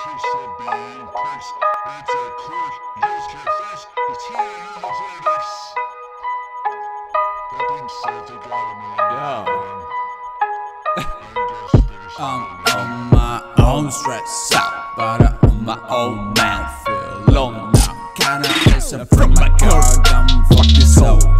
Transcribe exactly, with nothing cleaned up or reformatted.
I'm on my own, stressed out, but I'm on my own man. Feel alone now, kinda listen from my girl, I'm fucking soul.